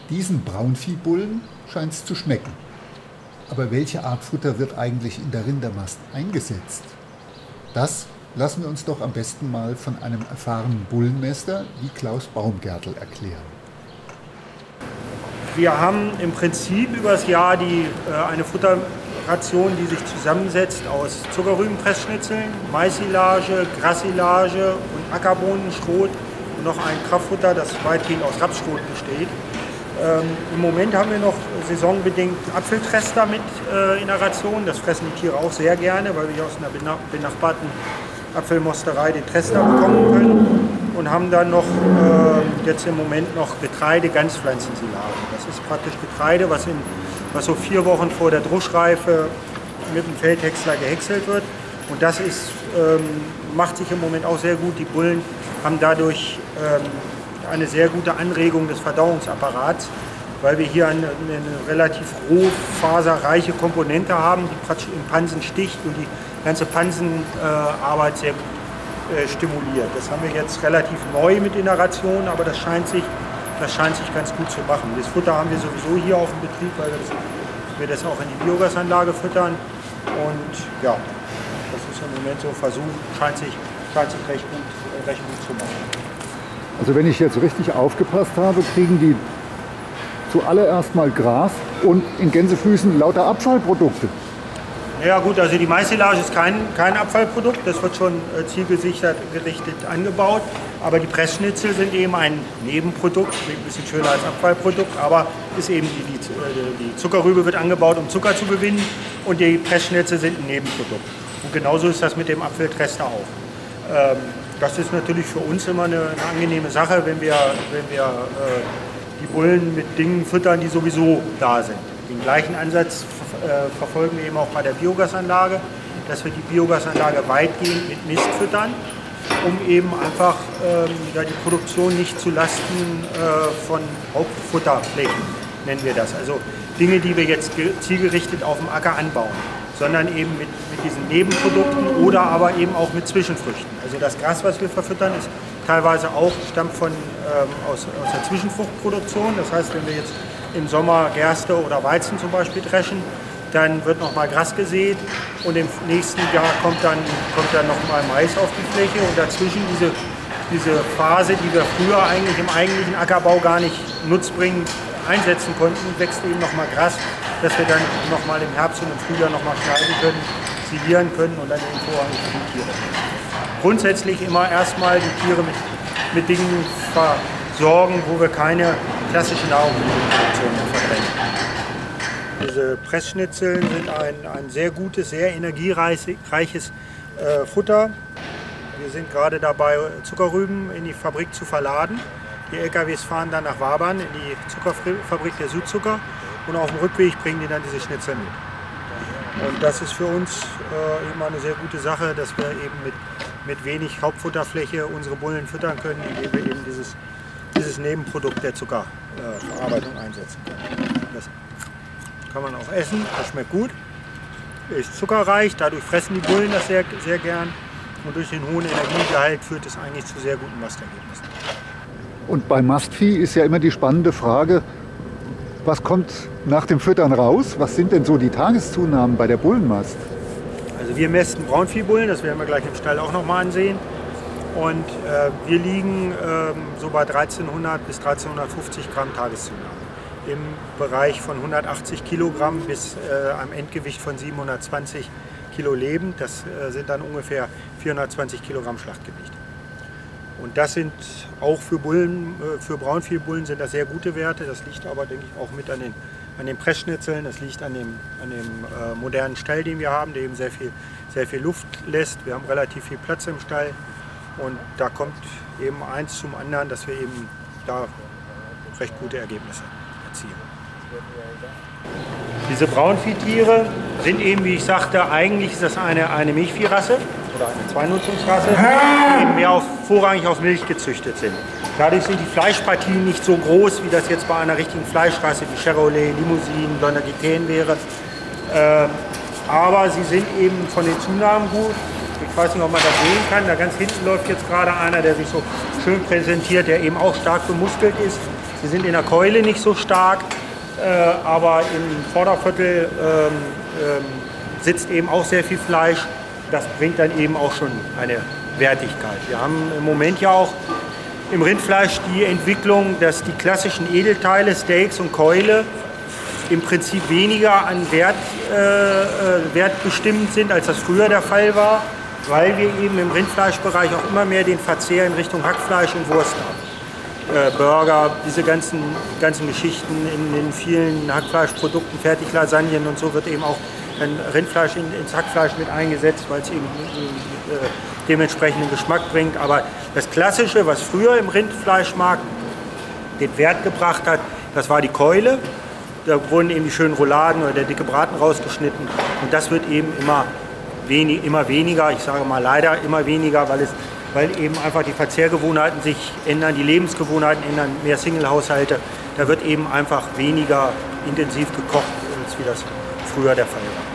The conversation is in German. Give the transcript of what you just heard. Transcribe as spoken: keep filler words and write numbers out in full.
Diesen Braunviehbullen scheint es zu schmecken. Aber welche Art Futter wird eigentlich in der Rindermast eingesetzt? Das lassen wir uns doch am besten mal von einem erfahrenen Bullenmäster wie Klaus Baumgärtel erklären. Wir haben im Prinzip über das Jahr die, äh, eine Futterration, die sich zusammensetzt aus Zuckerrübenpressschnitzeln, Maissilage, Grassilage und Ackerbohnenschrot und noch ein Kraftfutter, das weitgehend aus Rapsschrot besteht. Ähm, Im Moment haben wir noch saisonbedingt Apfeltrester mit äh, in der Ration. Das fressen die Tiere auch sehr gerne, weil wir hier aus einer benachbarten Apfelmosterei den Trester bekommen können. Und haben dann noch äh, jetzt im Moment noch Getreide, Ganzpflanzensilage. Das ist praktisch Getreide, was, in, was so vier Wochen vor der Druschreife mit dem Feldhäcksler gehäckselt wird. Und das ist, ähm, macht sich im Moment auch sehr gut. Die Bullen haben dadurch ähm, eine sehr gute Anregung des Verdauungsapparats, weil wir hier eine, eine relativ rohfaserreiche Komponente haben, die praktisch im Pansen sticht und die ganze Pansenarbeit äh, sehr gut äh, stimuliert. Das haben wir jetzt relativ neu mit in der Ration, aber das scheint sich, das scheint sich ganz gut zu machen. Das Futter haben wir sowieso hier auf dem Betrieb, weil wir das, wir das auch in die Biogasanlage füttern. Und ja, das ist im Moment so ein Versuch, scheint sich, scheint sich recht, gut, äh, recht gut zu machen. Also wenn ich jetzt richtig aufgepasst habe, kriegen die zuallererst mal Gras und in Gänsefüßen lauter Abfallprodukte. Ja gut, also die Maissilage ist kein, kein Abfallprodukt, das wird schon äh, zielgerichtet gerichtet angebaut, aber die Pressschnitzel sind eben ein Nebenprodukt, klingt ein bisschen schöner als Abfallprodukt, aber ist eben die, die, die Zuckerrübe wird angebaut, um Zucker zu gewinnen und die Pressschnitzel sind ein Nebenprodukt. Und genauso ist das mit dem Apfeltrester auch. Ähm, das ist natürlich für uns immer eine, eine angenehme Sache, wenn wir, wenn wir äh, die Bullen mit Dingen füttern, die sowieso da sind. Den gleichen Ansatz äh, verfolgen wir eben auch bei der Biogasanlage, dass wir die Biogasanlage weitgehend mit Mist füttern, um eben einfach ähm, ja, die Produktion nicht zu Lasten äh, von Hauptfutterflächen, nennen wir das. Also Dinge, die wir jetzt zielgerichtet auf dem Acker anbauen, sondern eben mit, mit diesen Nebenprodukten oder aber eben auch mit Zwischenfrüchten. Also das Gras, was wir verfüttern, ist teilweise auch, stammt von, ähm, aus, aus der Zwischenfruchtproduktion. Das heißt, wenn wir jetzt im Sommer Gerste oder Weizen zum Beispiel dreschen, dann wird nochmal Gras gesät und im nächsten Jahr kommt dann, kommt dann nochmal Mais auf die Fläche und dazwischen diese, diese Phase, die wir früher eigentlich im eigentlichen Ackerbau gar nicht nutzbringend einsetzen konnten, wächst eben nochmal Gras, dass wir dann nochmal im Herbst und im Frühjahr nochmal schneiden können, silieren können und dann eben vorrangig für die Tiere. Grundsätzlich immer erstmal die Tiere mit, mit Dingen versorgen, wo wir keine klassische Nahrungsmittelproduktion mehr verbrennen. Diese Pressschnitzeln sind ein, ein sehr gutes, sehr energiereiches äh, Futter. Wir sind gerade dabei, Zuckerrüben in die Fabrik zu verladen. Die L K Ws fahren dann nach Wabern in die Zuckerfabrik der Südzucker und auf dem Rückweg bringen die dann diese Schnitzel mit. Und das ist für uns äh, immer eine sehr gute Sache, dass wir eben mit, mit wenig Hauptfutterfläche unsere Bullen füttern können, indem wir eben dieses, dieses Nebenprodukt der Zuckerverarbeitung äh, einsetzen können. Das kann man auch essen, das schmeckt gut, ist zuckerreich, dadurch fressen die Bullen das sehr, sehr gern und durch den hohen Energiegehalt führt es eigentlich zu sehr guten Mastergebnissen. Und bei Mastvieh ist ja immer die spannende Frage, was kommt nach dem Füttern raus? Was sind denn so die Tageszunahmen bei der Bullenmast? Also wir mästen Braunviehbullen, das werden wir gleich im Stall auch noch mal ansehen. Und äh, wir liegen äh, so bei dreizehnhundert bis dreizehnhundertfünfzig Gramm Tageszunahme. Im Bereich von hundertachtzig Kilogramm bis äh, einem Endgewicht von siebenhundertzwanzig Kilo lebend. Das äh, sind dann ungefähr vierhundertzwanzig Kilogramm Schlachtgewicht. Und das sind auch für Bullen, äh, für Braunviehbullen sind das sehr gute Werte. Das liegt aber, denke ich, auch mit an den, an den Pressschnitzeln. Das liegt an dem, an dem äh, modernen Stall, den wir haben, der eben sehr viel, sehr viel Luft lässt. Wir haben relativ viel Platz im Stall. Und da kommt eben eins zum anderen, dass wir eben da recht gute Ergebnisse erzielen. Diese Braunviehtiere sind eben, wie ich sagte, eigentlich ist das eine, eine Milchviehrasse oder eine Zweinutzungsrasse, die eben mehr auf, vorrangig auf Milch gezüchtet sind. Dadurch sind die Fleischpartien nicht so groß, wie das jetzt bei einer richtigen Fleischrasse wie Charolais, Limousin, Blond Aquitaine wäre. Äh, aber sie sind eben von den Zunahmen gut. Ich weiß nicht, ob man das sehen kann. Da ganz hinten läuft jetzt gerade einer, der sich so schön präsentiert, der eben auch stark bemuskelt ist. Sie sind in der Keule nicht so stark, äh, aber im Vorderviertel ähm, ähm, sitzt eben auch sehr viel Fleisch. Das bringt dann eben auch schon eine Wertigkeit. Wir haben im Moment ja auch im Rindfleisch die Entwicklung, dass die klassischen Edelteile, Steaks und Keule, im Prinzip weniger an Wert, äh, wertbestimmend sind, als das früher der Fall war, weil wir eben im Rindfleischbereich auch immer mehr den Verzehr in Richtung Hackfleisch und Wurst haben. Äh, Burger, diese ganzen, ganzen Geschichten in den vielen Hackfleischprodukten, Fertiglasagnen und so wird eben auch ein Rindfleisch in, ins Hackfleisch mit eingesetzt, weil es eben äh, dementsprechenden Geschmack bringt. Aber das Klassische, was früher im Rindfleischmarkt den Wert gebracht hat, das war die Keule. Da wurden eben die schönen Rouladen oder der dicke Braten rausgeschnitten. Und das wird eben immer, wenig, immer weniger, ich sage mal leider immer weniger, weil, es, weil eben einfach die Verzehrgewohnheiten sich ändern, die Lebensgewohnheiten ändern, mehr Single-Haushalte. Da wird eben einfach weniger intensiv gekocht, als wie das früher der Fall war.